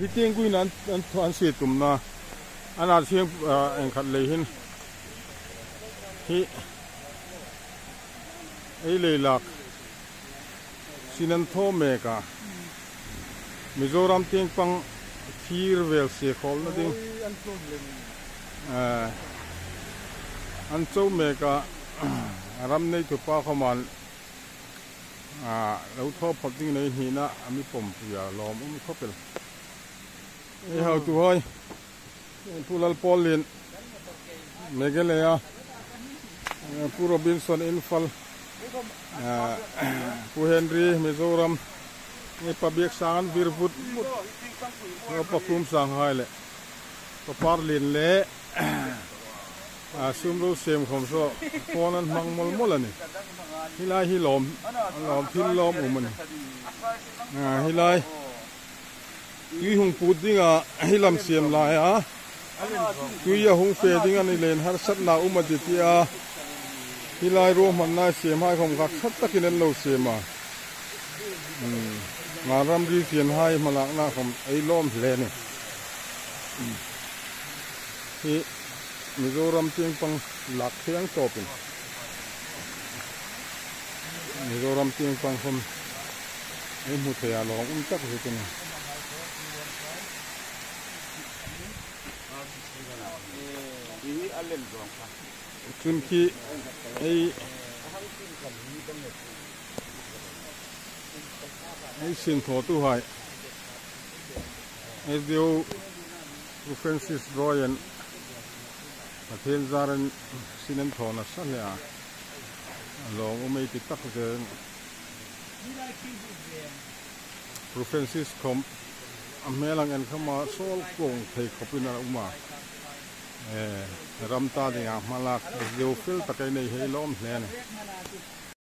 hi tiang kuin an si tum na ana siang en khat le hin hi ei le lak sinan tho me ka Mizoram tiang pang thir vel se khol na ding an chau me ka ram nei tu pa khaman lo tho phot ding nei hi na ami pom ya lom khopel ei hau tu hoi pulal polin megelea pu Robinson infal pu Henry Mizoram ei pabiak sang virvut pa kum sang hai le pa parlin le sumro sem khom so ponan mang mol mol ani hilai hi lom thil lom umani hilai tui hung put dinga hilam siam lai a tui ya hung fe dinga ni len har sat na umati tia hilai ro man na siam hai khom gak sat takin lo siama ngaram ri sian hai malak na khom ei lom hle ni hi Mizoram tiang pang lak thiang topin Mizoram tiang pang khom ei mu thea long tak hi tin chun ki ei sin tho tu hai ei dio Francis Royan Patel zaran sinan thona salya long umei ti tak de Francis kom amelang en khama sol kong thei khopina uma ram ta de malak dio fil takai nei he lom hle ne